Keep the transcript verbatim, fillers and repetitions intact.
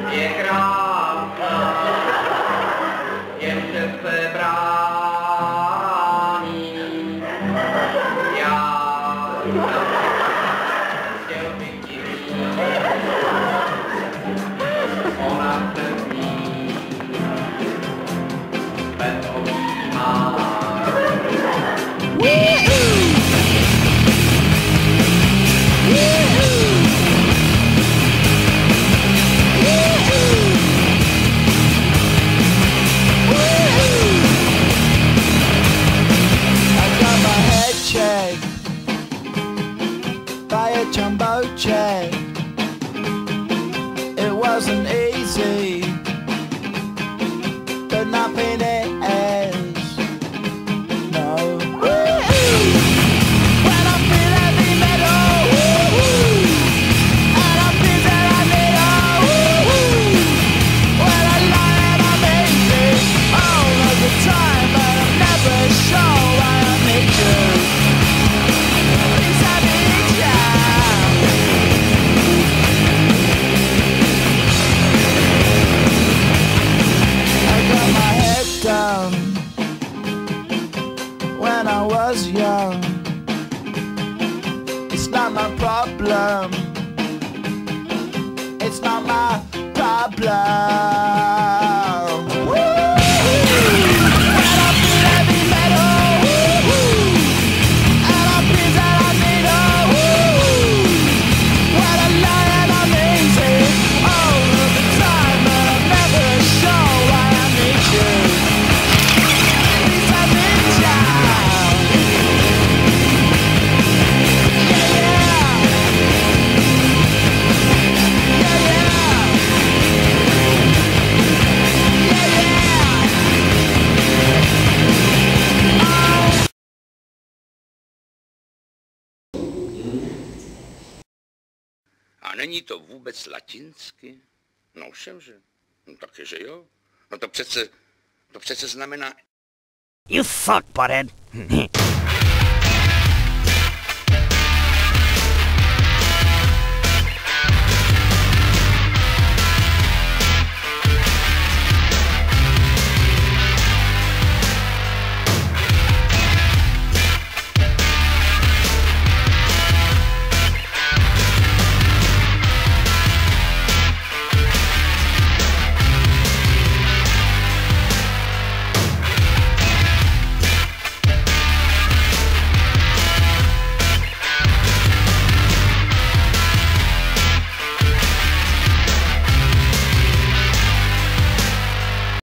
je krásná, jenže se brání. Já chtěl bych ti říct, ona se zní, bez očí má. By a jumbo jet. It wasn't easy, but nothing is. No. When I feel heavy metal, and I feel that I need a when I lie and I'm easy all of the time, but I'm never sure why I need you. Down when I was young. It's not my problem. It's not my problem. A není to vůbec latinsky? No všemže. No taky, že jo. No to přece, to přece znamená... You suck, butthead.